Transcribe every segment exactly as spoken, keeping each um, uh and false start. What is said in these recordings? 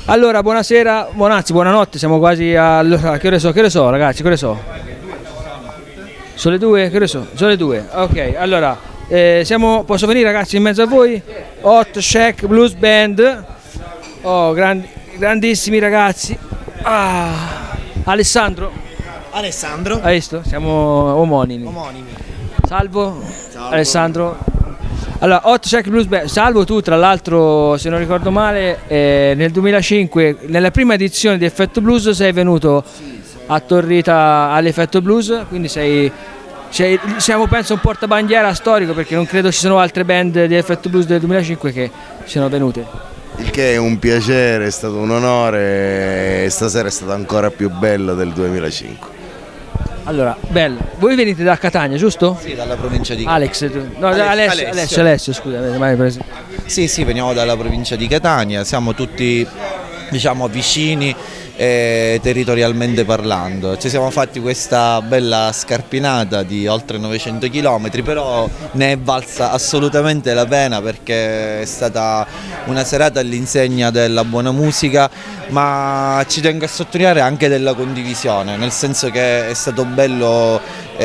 Allora, buonasera, buon, anzi, buonanotte, siamo quasi a... Allora, che ore so, che ore so ragazzi, che ore so? Sono le due? Che ore so? Sono le due, ok, allora, eh, siamo, posso venire ragazzi in mezzo a voi? Hot Shack Blues Band, oh, grandi, grandissimi ragazzi, ah, Alessandro? Alessandro. Hai visto? Siamo omonimi. Omonimi. Salvo? Salvo. Alessandro? Allora, Hot Shack Blues Band, Salvo, tu tra l'altro, se non ricordo male, eh, nel duemilacinque, nella prima edizione di Effetto Blues sei venuto a Torrita all'Effetto Blues, quindi sei, sei, siamo penso un portabandiera storico, perché non credo ci sono altre band di Effetto Blues del duemilacinque che siano venute. Il che è un piacere, è stato un onore e stasera è stato ancora più bello del duemilacinque. Allora, bello. Voi venite da Catania, giusto? Sì, dalla provincia di Alex, tu. No, Alessio, Alessio, Alessio. Alessio, Alessio, scusa, mai preso. Sì, sì, veniamo dalla provincia di Catania, siamo tutti, diciamo, vicini eh, territorialmente parlando. Ci siamo fatti questa bella scarpinata di oltre novecento chilometri, però ne è valsa assolutamente la pena perché è stata una serata all'insegna della buona musica, ma ci tengo a sottolineare anche della condivisione, nel senso che è stato bello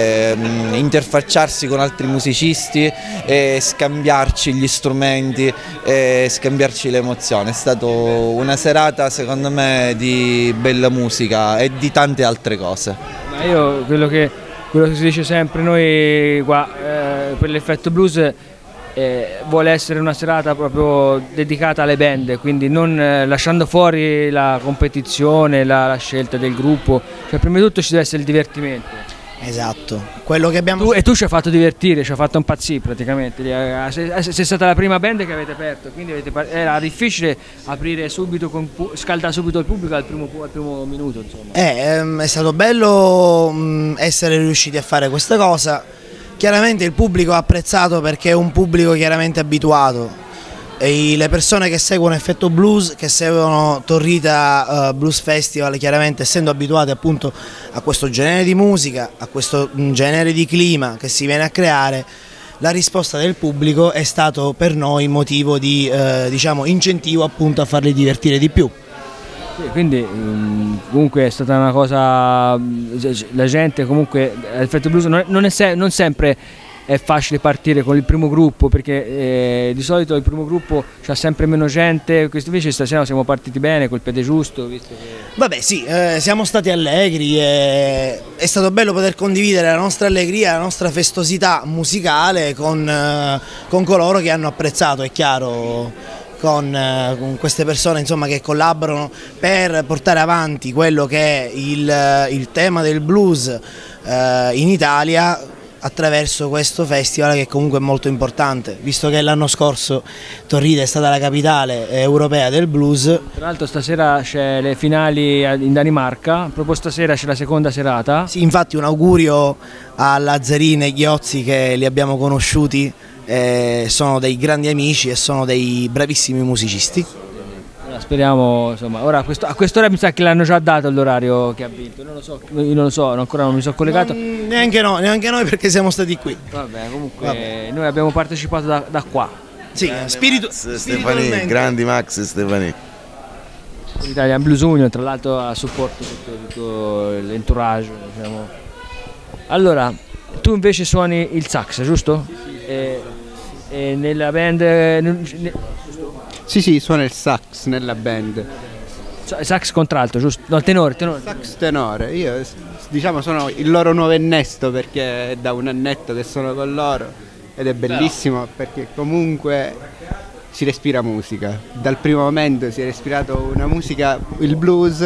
ehm, interfacciarsi con altri musicisti e scambiarci gli strumenti e scambiarci le emozioni. È stata una serata secondo me di bella musica e di tante altre cose. Ma io quello che, quello che si dice sempre noi qua eh, per l'Effetto Blues eh, vuole essere una serata proprio dedicata alle band, quindi non eh, lasciando fuori la competizione, la, la scelta del gruppo, cioè prima di tutto ci deve essere il divertimento. Esatto, quello che abbiamo... Tu, e tu ci hai fatto divertire, ci hai fatto impazzire praticamente, sei, sei stata la prima band che avete aperto, quindi avete, era difficile aprire subito, con, scaldare subito il pubblico al primo, al primo minuto. Insomma. Eh, è stato bello mh, essere riusciti a fare questa cosa, chiaramente il pubblico ha apprezzato perché è un pubblico chiaramente abituato. E le persone che seguono Effetto Blues, che seguono Torrita uh, Blues Festival, chiaramente essendo abituate appunto a questo genere di musica, a questo genere di clima che si viene a creare, la risposta del pubblico è stato per noi motivo di uh, diciamo, incentivo appunto a farli divertire di più. Sì, quindi comunque è stata una cosa, la gente comunque, Effetto Blues non è, non è se, non sempre è facile partire con il primo gruppo, perché eh, di solito il primo gruppo c'ha sempre meno gente, questo invece stasera siamo partiti bene col piede giusto. Visto che... Vabbè sì, eh, siamo stati allegri e è stato bello poter condividere la nostra allegria, la nostra festosità musicale con, eh, con coloro che hanno apprezzato, è chiaro, con, eh, con queste persone insomma, che collaborano per portare avanti quello che è il, il tema del blues eh, in Italia, attraverso questo festival che comunque è molto importante, visto che l'anno scorso Torrita è stata la capitale europea del blues. Tra l'altro stasera c'è le finali in Danimarca, proprio stasera c'è la seconda serata. Sì, infatti un augurio a Lazzarini e Ghiozzi che li abbiamo conosciuti, eh, sono dei grandi amici e sono dei bravissimi musicisti. Speriamo, insomma, ora a quest'ora mi sa che l'hanno già dato l'orario che ha vinto, non lo so, io non lo so, ancora non mi sono collegato. Non, neanche, no, neanche noi perché siamo stati qui. Vabbè, comunque Vabbè. Noi abbiamo partecipato da, da qua. Sì, spirito, Max Stefani, grandi Max e Stefani. L'Italian Blues Union, tra l'altro a supporto tutto, tutto l'entourage, diciamo. Allora, tu invece suoni il sax, giusto? E, e nella band... Ne, Sì, sì, suona il sax nella band. Sax contralto, giusto? No, tenore, tenore. Sax tenore, io diciamo sono il loro nuovo innesto perché è da un annetto che sono con loro ed è bellissimo perché comunque si respira musica. Dal primo momento si è respirato una musica, il blues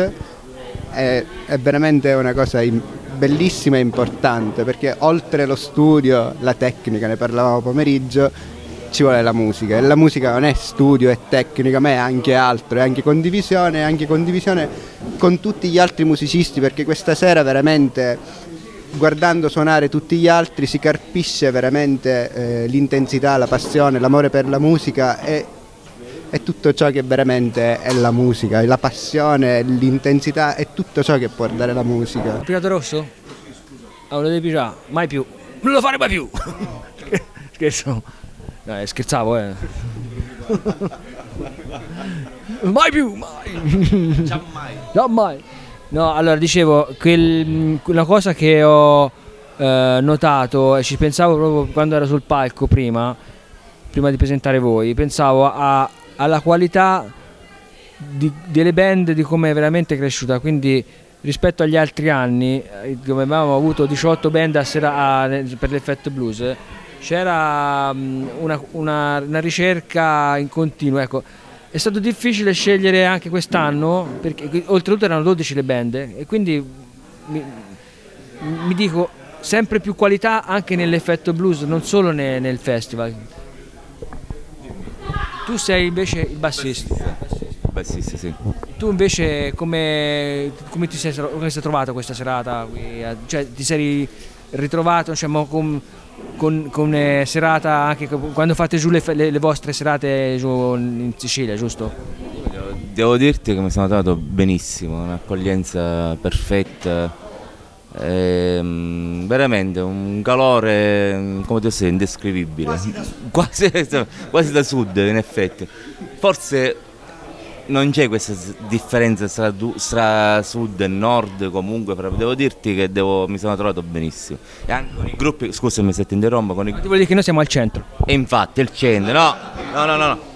è, è veramente una cosa bellissima e importante perché oltre lo studio, la tecnica, ne parlavamo pomeriggio, ci vuole la musica e la musica non è studio, è tecnica, ma è anche altro, è anche condivisione, è anche condivisione con tutti gli altri musicisti perché questa sera veramente guardando suonare tutti gli altri si carpisce veramente eh, l'intensità, la passione, l'amore per la musica e, e tutto ciò che veramente è la musica, la passione, l'intensità è tutto ciò che può dare la musica. Pigato rosso? Ah, lo devi pigiare, mai più, non lo fare mai più! Scherzo. No, scherzavo, eh. Mai più, mai. Già mai. Già mai. No, allora dicevo, quel, una cosa che ho eh, notato e ci pensavo proprio quando ero sul palco prima, prima di presentare voi, pensavo a, alla qualità di, delle band, di come è veramente cresciuta, quindi rispetto agli altri anni, dove avevamo avuto diciotto band a sera, a, per l'Effetto Blues, c'era una, una, una ricerca in continuo, ecco. È stato difficile scegliere anche quest'anno, perché oltretutto erano dodici le band, e quindi mi, mi dico sempre più qualità anche nell'Effetto Blues, non solo ne, nel festival. Tu sei invece il bassista. Bassista, sì. Tu invece come, come ti sei, come sei trovato questa serata qui? Cioè ti sei ritrovato, diciamo, con, con, con eh, serata anche quando fate giù le, le, le vostre serate giù in Sicilia, giusto? Devo, devo dirti che mi sono trovato benissimo, un'accoglienza perfetta, ehm, veramente un calore, come ti sei, indescrivibile, quasi da, quasi, quasi da sud in effetti. Forse non c'è questa differenza tra, tra sud e nord, comunque devo dirti che devo, mi sono trovato benissimo. E anche con i gruppi, scusami se ti interrompo, con i gruppi. Ti vuol dire che noi siamo al centro? E infatti il centro, no, no, no, no, no.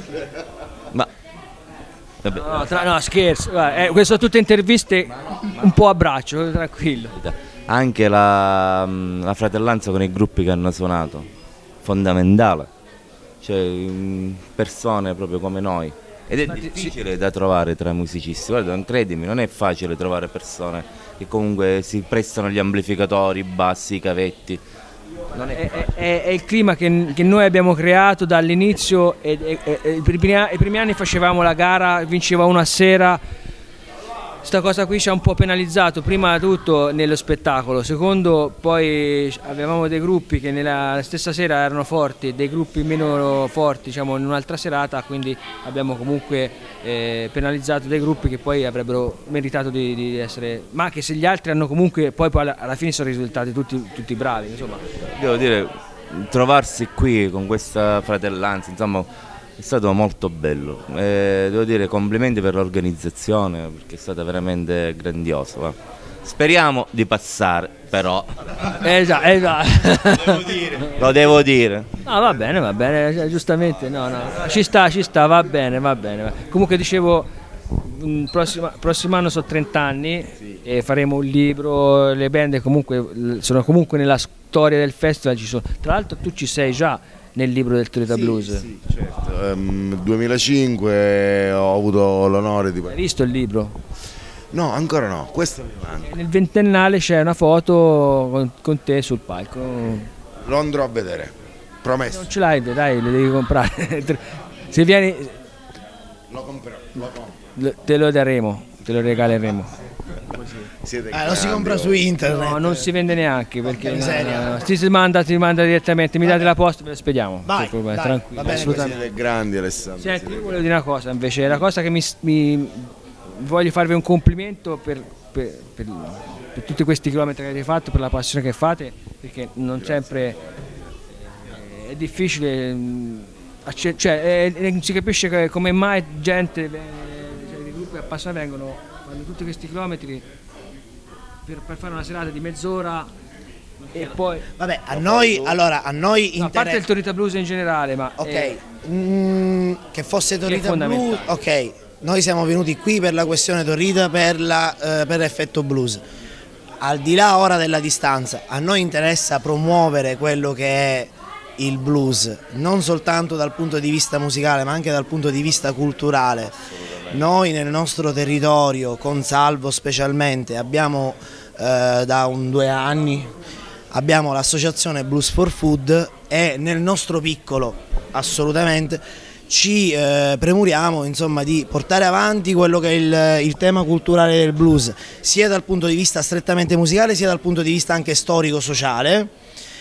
Ma vabbè. No, tra, no, scherzo, guarda, eh, queste sono tutte interviste un po' a braccio, tranquillo. Anche la, la fratellanza con i gruppi che hanno suonato, fondamentale, cioè persone proprio come noi. Ed è difficile da trovare tra musicisti, guarda, non credimi, non è facile trovare persone che comunque si prestano gli amplificatori, i bassi, i cavetti. Non è, è, è, è il clima che, che noi abbiamo creato dall'inizio, e, e, e, i, primi, i primi anni facevamo la gara, vinceva uno a sera. Questa cosa qui ci ha un po' penalizzato, prima di tutto nello spettacolo, secondo poi avevamo dei gruppi che nella stessa sera erano forti, dei gruppi meno forti, diciamo, in un'altra serata, quindi abbiamo comunque eh, penalizzato dei gruppi che poi avrebbero meritato di, di essere, ma anche se gli altri hanno comunque, poi, poi alla fine sono risultati tutti, tutti bravi, insomma. Devo dire, trovarsi qui con questa fratellanza, insomma, è stato molto bello, eh, devo dire complimenti per l'organizzazione perché è stata veramente grandiosa. Va. Speriamo di passare, però. Esatto, esatto. Devo dire. Lo devo dire. No, va bene, va bene, giustamente, no, no, ci sta, ci sta, va bene, va bene. Comunque dicevo, prossimo, prossimo anno sono trenta anni, sì, e faremo un libro, le band comunque sono comunque nella storia del festival, ci sono. Tra l'altro tu ci sei già nel libro del Torita sì, Blues. Sì, certo. Um, duemilacinque ho avuto l'onore di... Hai visto il libro? No, ancora no, questo mi manca. Nel ventennale c'è una foto con, con te sul palco. Lo andrò a vedere, promesso. Non ce l'hai, dai, le devi comprare. Se vieni... Lo comprerò, lo compro. Te lo daremo, te lo regaleremo. Eh, lo si compra su internet. No, non si vende neanche perché no, no, si, si manda, si manda direttamente, mi date la posta e ve la spediamo. Vai, problema, dai, tranquillo, bene, assolutamente. Siete grandi, Alessandro. Senti, io volevo dire una cosa invece, la cosa che mi, mi voglio farvi un complimento per, per, per, per tutti questi chilometri che avete fatto, per la passione che fate, perché non Grazie. sempre è difficile, cioè è, si capisce come mai gente, cioè, dei gruppi appassionati vengono, fanno tutti questi chilometri per, per fare una serata di mezz'ora e poi... Vabbè, a noi, allora, a noi no, a parte il Torita Blues in generale, ma... Ok, è, mm, che fosse Torita Blues, ok, noi siamo venuti qui per la questione Torita, per, la, eh, per Effetto Blues. Al di là ora della distanza, a noi interessa promuovere quello che è il blues, non soltanto dal punto di vista musicale, ma anche dal punto di vista culturale. Noi nel nostro territorio, con Salvo specialmente, abbiamo eh, da un due anni abbiamo l'associazione Blues for Food e nel nostro piccolo assolutamente ci eh, premuriamo, insomma, di portare avanti quello che è il, il tema culturale del blues, sia dal punto di vista strettamente musicale sia dal punto di vista anche storico-sociale.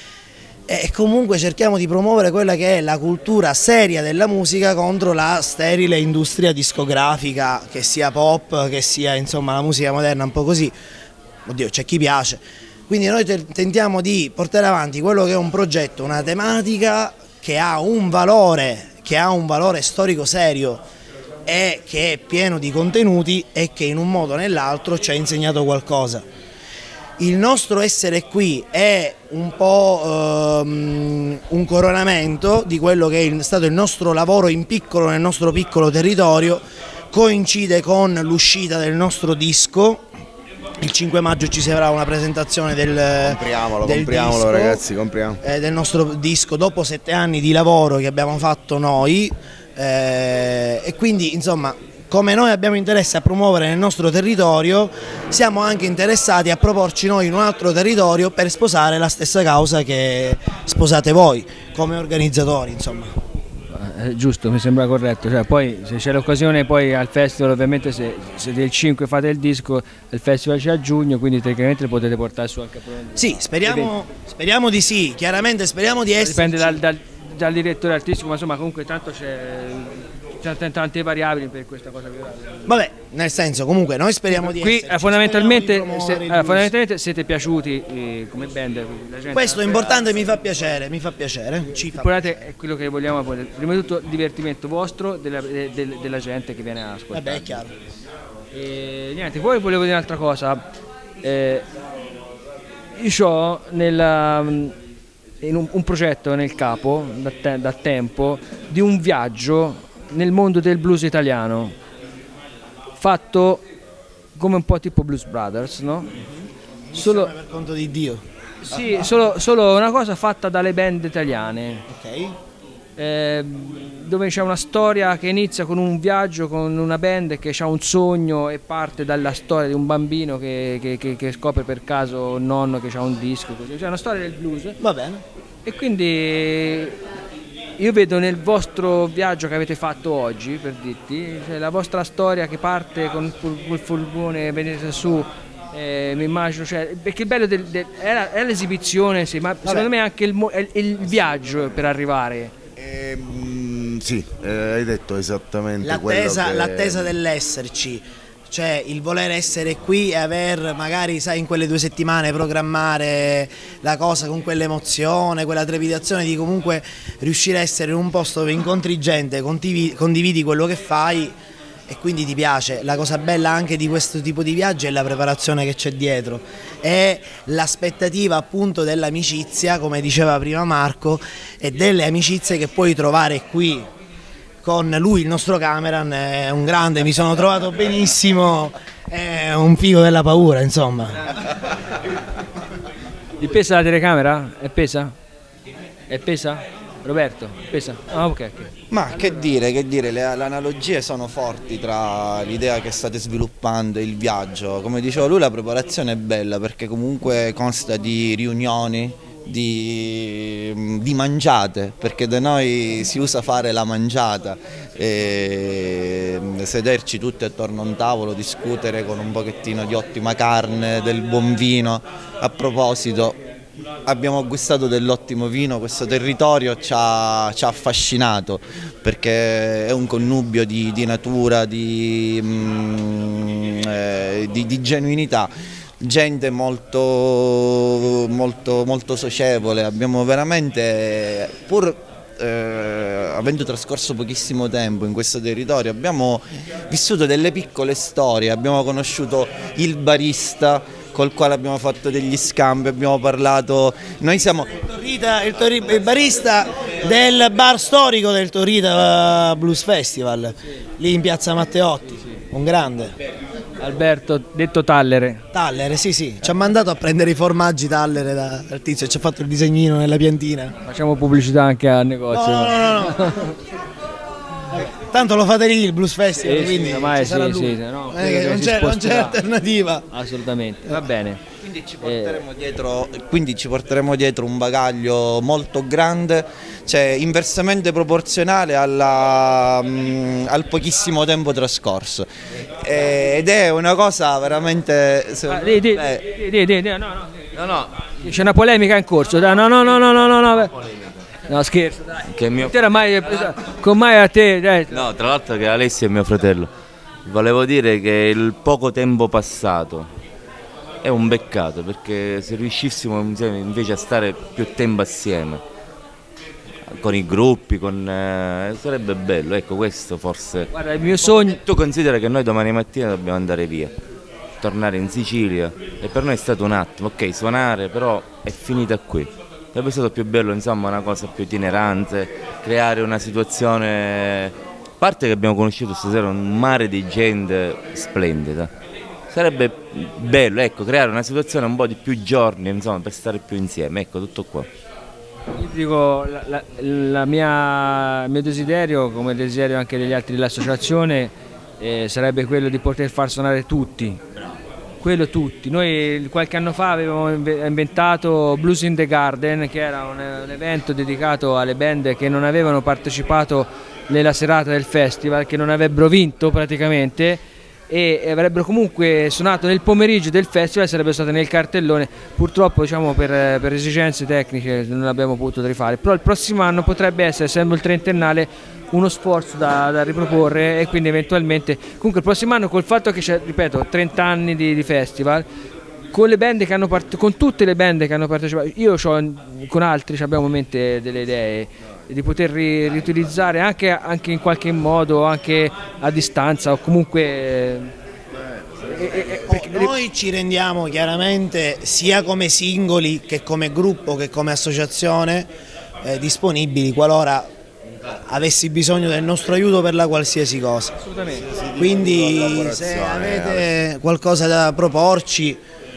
E comunque cerchiamo di promuovere quella che è la cultura seria della musica contro la sterile industria discografica, che sia pop, che sia, insomma, la musica moderna un po' così. Oddio, c'è chi piace. Quindi noi tentiamo di portare avanti quello che è un progetto, una tematica che ha un valore che ha un valore storico serio e che è pieno di contenuti e che in un modo o nell'altro ci ha insegnato qualcosa. Il nostro essere qui è un po' um, un coronamento di quello che è stato il nostro lavoro in piccolo nel nostro piccolo territorio, coincide con l'uscita del nostro disco. Il cinque maggio ci sarà una presentazione del, compriamolo, del compriamolo disco, ragazzi, compriamo. Eh, del nostro disco dopo sette anni di lavoro che abbiamo fatto noi, eh, e quindi insomma, come noi abbiamo interesse a promuovere nel nostro territorio, siamo anche interessati a proporci noi in un altro territorio per sposare la stessa causa che sposate voi come organizzatori, insomma. Eh, giusto, mi sembra corretto, cioè, poi se c'è l'occasione poi al festival, ovviamente se, se del cinque fate il disco, il festival c'è a giugno, quindi tecnicamente lo potete portare su anche a Sì, speriamo, speriamo di sì, chiaramente speriamo di essere. Dipende dal, dal, dal direttore artistico, ma insomma comunque tanto c'è tante, tante variabili per questa cosa. Vabbè, nel senso, comunque noi speriamo di qui esserci, eh, fondamentalmente, speriamo di se, promuovere il eh, blues. fondamentalmente siete piaciuti eh, come band, la gente Questo è ha- importante, mi fa piacere, mi fa piacere. Ci fa L'importante è quello che vogliamo poi. Prima di tutto il divertimento vostro, della, de- de- della gente che viene a ascoltare. Vabbè, è chiaro. E niente, poi volevo dire un'altra cosa. Eh, io ho nella, in un, un progetto nel capo da, te- da tempo di un viaggio nel mondo del blues italiano, fatto come un po' tipo Blues Brothers, no? Solo, Per conto di Dio. sì, solo, solo una cosa fatta dalle band italiane. Ok. Eh, dove c'è una storia che inizia con un viaggio con una band che ha un sogno e parte dalla storia di un bambino che, che, che, che scopre per caso un nonno che ha un disco, così. Cioè una storia del blues. Va bene. E quindi io vedo nel vostro viaggio che avete fatto oggi, per dirti, cioè la vostra storia che parte con il fur- col furgone, venite su, eh, mi immagino, cioè, perché il bello del, del, è, è l'esibizione, sì, ma secondo me anche il, mo- è il, il viaggio per arrivare. Ehm, sì, eh, hai detto esattamente quello L'attesa, che... l'attesa dell'esserci, cioè il voler essere qui e aver magari, sai, in quelle due settimane programmare la cosa con quell'emozione, quella trepidazione di comunque riuscire a essere in un posto dove incontri gente, condividi, condividi quello che fai e quindi ti piace. La cosa bella anche di questo tipo di viaggi è la preparazione che c'è dietro, è l'aspettativa appunto dell'amicizia, come diceva prima Marco, e delle amicizie che puoi trovare qui. Con lui, il nostro Cameron, è un grande, mi sono trovato benissimo, è un figo della paura, insomma. Gli pesa la telecamera? È pesa? È pesa? Roberto, pesa? Ah, ok, ok. Ma che dire, che dire, le, le analogie sono forti tra l'idea che state sviluppando e il viaggio. Come diceva lui, la preparazione è bella perché comunque consta di riunioni, di, di mangiate, perché da noi si usa fare la mangiata, e sederci tutti attorno a un tavolo, discutere con un pochettino di ottima carne, del buon vino. A proposito, abbiamo gustato dell'ottimo vino, questo territorio ci ha, ci ha affascinato perché è un connubio di, di natura, di, mm, eh, di, di genuinità, gente molto, molto, molto socievole. Abbiamo veramente, pur eh, avendo trascorso pochissimo tempo in questo territorio, abbiamo vissuto delle piccole storie, abbiamo conosciuto il barista col quale abbiamo fatto degli scambi, abbiamo parlato, noi siamo... Il, Torrita, il, Torri, il barista del bar storico del Torrita Blues Festival, lì in piazza Matteotti, un grande. Alberto, detto Tallere. Tallere, sì sì, ci ha mandato a prendere i formaggi Tallere da- dal tizio e ci ha fatto il disegnino nella piantina. Facciamo pubblicità anche al negozio. No, no, no, no. Tanto lo fate lì il Blues Festival, Sì, sì, quindi ormai ci sarà sì, lui. sì, no, Eh, credo che non, si c'è, non c'è sposterà. alternativa. Assolutamente, va bene. Quindi ci, porteremo dietro, quindi ci porteremo dietro un bagaglio molto grande, cioè inversamente proporzionale alla, mh, al pochissimo tempo trascorso. E, ed è una cosa veramente... Ah, di, di, eh, di, di, di, no, no, no, no, c'è una polemica in corso, dai, no, no, no, no, no, no, no. No, scherzo, dai. Che è mio... Te era mai, con mai a te, dai. No, tra l'altro che Alessio è mio fratello. Volevo dire che il poco tempo passato è un peccato, perché se riuscissimo invece a stare più tempo assieme con i gruppi, con, eh, sarebbe bello, ecco questo forse. Guarda, il mio sogno... Tu considera che noi domani mattina dobbiamo andare via, tornare in Sicilia e per noi è stato un attimo, ok, suonare, però è finita qui. Sarebbe stato più bello, insomma, una cosa più itinerante, creare una situazione, a parte che abbiamo conosciuto stasera un mare di gente splendida, sarebbe bello, ecco, creare una situazione un po' di più giorni, insomma, per stare più insieme, ecco, tutto qua. Io dico, la, la, la mia, il mio desiderio, come il desiderio anche degli altri dell'associazione, eh, sarebbe quello di poter far suonare tutti, quello tutti. Noi qualche anno fa avevamo inventato Blues in the Garden, che era un, un evento dedicato alle band che non avevano partecipato nella serata del festival, che non avrebbero vinto praticamente, e avrebbero comunque suonato nel pomeriggio del festival, sarebbe stato nel cartellone. Purtroppo, diciamo, per, per esigenze tecniche non l'abbiamo potuto rifare, però il prossimo anno potrebbe essere, essendo il trentennale, uno sforzo da, da riproporre, e quindi eventualmente comunque il prossimo anno, col fatto che c'è, ripeto, trenta anni di, di festival, con le band che hanno part- con tutte le band che hanno partecipato, io c'ho, con altri abbiamo in mente delle idee di poter ri- riutilizzare anche, anche in qualche modo, anche a distanza o comunque eh, eh, eh, noi ci rendiamo chiaramente sia come singoli che come gruppo che come associazione eh, disponibili qualora avessi bisogno del nostro aiuto per la qualsiasi cosa. Assolutamente. Quindi se avete qualcosa da proporci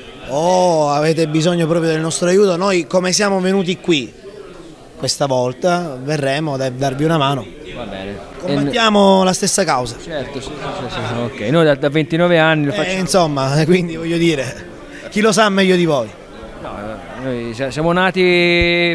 o avete bisogno proprio del nostro aiuto, noi come siamo venuti qui questa volta verremo a darvi una mano. Va bene. Combattiamo e... la stessa causa. Certo, sì, sì, sì, sì. Ok, noi da, da ventinove anni lo facciamo. Eh, insomma, quindi voglio dire, chi lo sa meglio di voi. No, noi siamo nati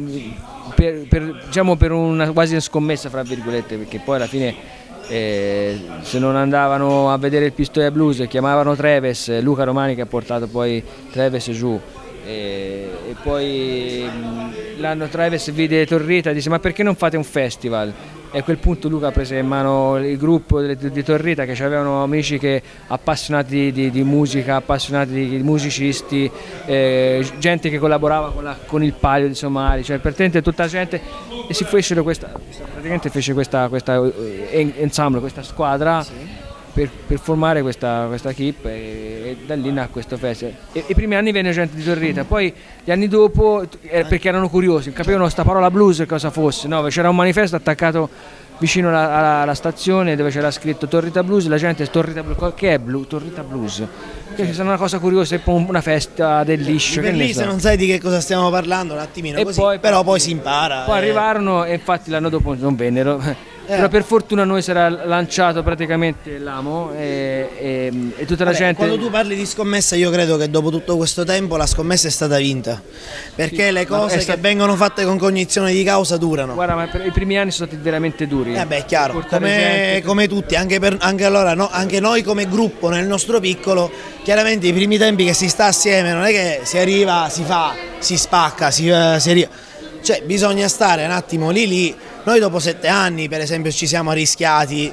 per, per, diciamo, per una quasi una scommessa, fra virgolette, perché poi alla fine eh, se non andavano a vedere il Pistoia Blues chiamavano Treves, Luca Romani che ha portato poi Treves giù. E, e poi l'anno Treves vide Torrita e disse: ma perché non fate un festival? E a quel punto Luca prese in mano il gruppo di, di Torrita, che avevano amici che, appassionati di, di, di musica, appassionati di, di musicisti, eh, gente che collaborava con, la, con il Palio di Somari, cioè praticamente tutta gente, e si fecero questa, praticamente fece questa, questa eh, ensemble, questa squadra. Sì. Per, per formare questa, questa equipe, e, e da lì nacque questo festival. E, I primi anni venne gente di Torrita, poi gli anni dopo, eh, perché erano curiosi, capivano sta parola blues cosa fosse, no? C'era un manifesto attaccato vicino alla, alla, alla stazione dove c'era scritto Torrita Blues, la gente Torrita Blues, che è blu, Torrita Blues? Che è una cosa curiosa, è una festa del liscio. Per lì, se non sai di che cosa stiamo parlando un attimino, così, poi, però poi si impara. Poi eh. arrivarono e infatti l'anno dopo non vennero. Eh. Però per fortuna noi si era lanciato praticamente l'amo e, e, e tutta la Vabbè, gente... Quando tu parli di scommessa, io credo che dopo tutto questo tempo la scommessa è stata vinta, perché sì, le cose stat... che vengono fatte con cognizione di causa durano. Guarda, ma per i primi anni sono stati veramente duri. Eh beh, è chiaro, come, gente... come tutti, anche, per, anche, allora, no, anche noi come gruppo nel nostro piccolo, chiaramente i primi tempi che si sta assieme non è che si arriva, si fa, si spacca, si, uh, si arriva. Cioè bisogna stare un attimo lì lì. Noi dopo sette anni per esempio ci siamo arrischiati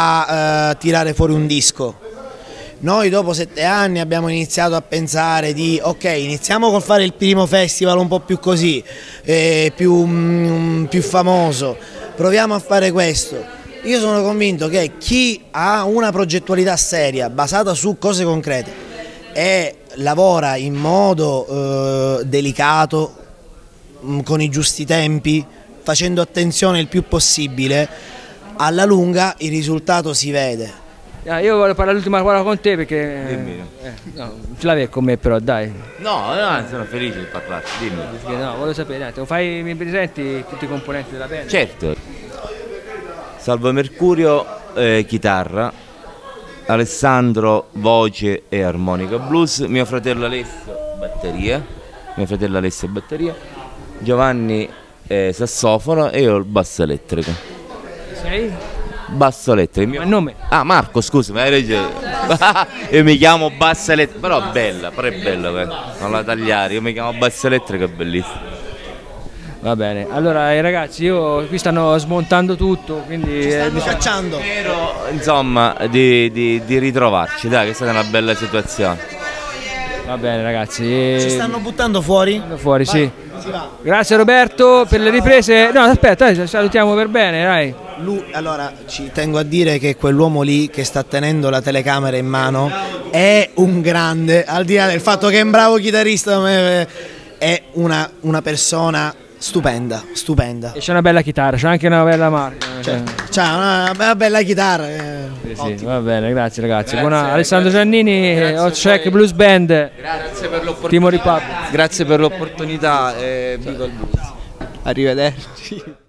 a uh, tirare fuori un disco. Noi dopo sette anni abbiamo iniziato a pensare di ok, iniziamo col fare il primo festival un po' più così, eh, più, mm, più famoso, proviamo a fare questo. Io sono convinto che chi ha una progettualità seria basata su cose concrete e lavora in modo eh, delicato, con i giusti tempi, facendo attenzione il più possibile, alla lunga il risultato si vede. Ah, io voglio parlare l'ultima parola con te perché dimmi. Eh, no, ce l'avevi con me però, dai. No, no, sono felice di parlarti, dimmi. Perché, no, voglio sapere, dai, fai, mi presenti tutti i componenti della band? Certo. Salvo Mercurio, eh, chitarra, Alessandro, voce e armonica blues, mio fratello Alessio, batteria, mio fratello Alessio, batteria, Giovanni, eh, sassofono e io il basso elettrico. Sei? Basso elettrico. Ma il nome? Ah, Marco, scusa, ma hai ragione. Io mi chiamo basso elettrico, però è bella, però è bella, eh. Non la tagliare, io mi chiamo basso elettrico, è bellissimo. Va bene, allora eh, ragazzi, io qui stanno smontando tutto, quindi ci stanno eh, cacciando. Spero, insomma, di, di, di ritrovarci, dai, che è stata una bella situazione. Va bene ragazzi. Ci stanno buttando fuori? Fuori, Vai, sì. si va. Grazie Roberto per le riprese. No, aspetta, dai, salutiamo per bene, dai. Lui, allora, ci tengo a dire che quell'uomo lì che sta tenendo la telecamera in mano è un grande, al di là del fatto che è un bravo chitarrista, è una, una persona stupenda, stupenda. E c'è una bella chitarra, c'è anche una bella marca. Cioè, c'ha una, una bella chitarra. Eh. Sì, sì, va bene, grazie ragazzi. Grazie, Buona, grazie. Alessandro Giannini, Hot Check Blues Band. Grazie per Timo l'opportunità. Republic. Grazie per l'opportunità e viva il blues. Arrivederci.